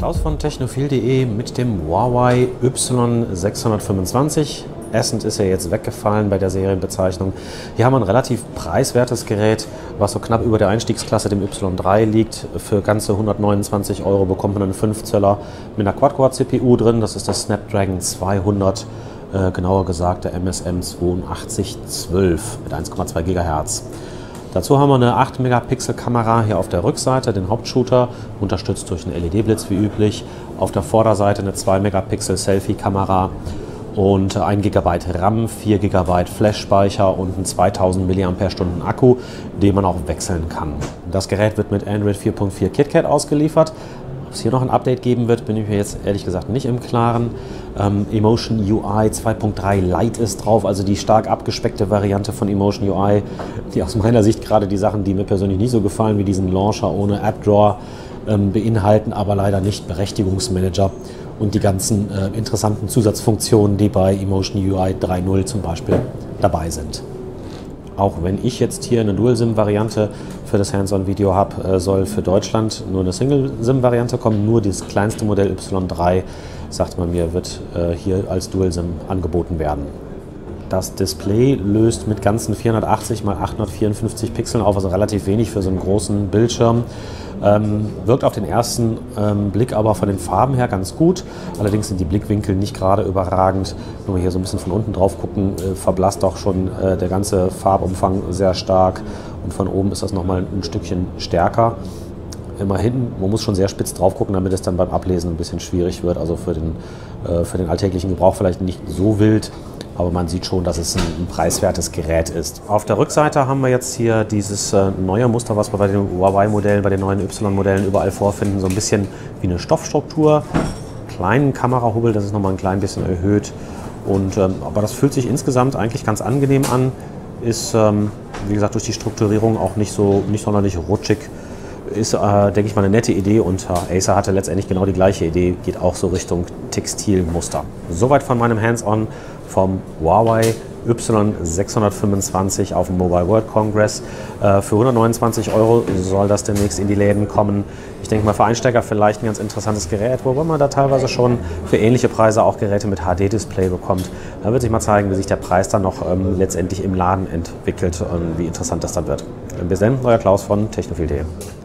Klaus von technophil.de mit dem Huawei Y625. Essent ist ja jetzt weggefallen bei der Serienbezeichnung. Hier haben wir ein relativ preiswertes Gerät, was so knapp über der Einstiegsklasse, dem Y3, liegt. Für ganze 129 € bekommt man einen 5 Zöller mit einer Quad-Core-CPU drin. Das ist das Snapdragon 200, genauer gesagt der MSM 8212 mit 1,2 GHz. Dazu haben wir eine 8-Megapixel-Kamera hier auf der Rückseite, den Hauptshooter, unterstützt durch einen LED-Blitz wie üblich. Auf der Vorderseite eine 2-Megapixel-Selfie-Kamera und 1 GB RAM, 4 GB Flash-Speicher und ein 2000 mAh Akku, den man auch wechseln kann. Das Gerät wird mit Android 4.4 KitKat ausgeliefert. Ob es hier noch ein Update geben wird, bin ich mir jetzt ehrlich gesagt nicht im Klaren. Emotion UI 2.3 Lite ist drauf, also die stark abgespeckte Variante von Emotion UI, die aus meiner Sicht gerade die Sachen, die mir persönlich nicht so gefallen, wie diesen Launcher ohne App Drawer, beinhalten, aber leider nicht Berechtigungsmanager und die ganzen interessanten Zusatzfunktionen, die bei Emotion UI 3.0 zum Beispiel dabei sind. Auch wenn ich jetzt hier eine Dual-SIM-Variante für das Hands-on-Video habe, soll für Deutschland nur eine Single-SIM-Variante kommen. Nur das kleinste Modell Y3, sagt man mir, wird hier als Dual-SIM angeboten werden. Das Display löst mit ganzen 480 x 854 Pixeln auf, also relativ wenig für so einen großen Bildschirm. Wirkt auf den ersten Blick aber von den Farben her ganz gut. Allerdings sind die Blickwinkel nicht gerade überragend. Wenn wir hier so ein bisschen von unten drauf gucken, verblasst auch schon der ganze Farbumfang sehr stark. Und von oben ist das nochmal ein Stückchen stärker. Immerhin, man muss schon sehr spitz drauf gucken, damit es dann beim Ablesen ein bisschen schwierig wird. Also für den alltäglichen Gebrauch vielleicht nicht so wild. Aber man sieht schon, dass es ein preiswertes Gerät ist. Auf der Rückseite haben wir jetzt hier dieses neue Muster, was wir bei den Huawei-Modellen, bei den neuen Y-Modellen überall vorfinden. So ein bisschen wie eine Stoffstruktur, kleinen Kamerahubbel, das ist nochmal ein klein bisschen erhöht. Aber das fühlt sich insgesamt eigentlich ganz angenehm an. Ist, wie gesagt, durch die Strukturierung auch nicht sonderlich rutschig. Ist, denke ich mal, eine nette Idee und Acer hatte letztendlich genau die gleiche Idee, geht auch so Richtung Textilmuster. Soweit von meinem Hands-on vom Huawei Y625 auf dem Mobile World Congress. Für 129 € soll das demnächst in die Läden kommen. Ich denke mal für Einsteiger vielleicht ein ganz interessantes Gerät, wobei man da teilweise schon für ähnliche Preise auch Geräte mit HD-Display bekommt. Da wird sich mal zeigen, wie sich der Preis dann noch letztendlich im Laden entwickelt und wie interessant das dann wird. Bis dann, euer Klaus von technophil.de.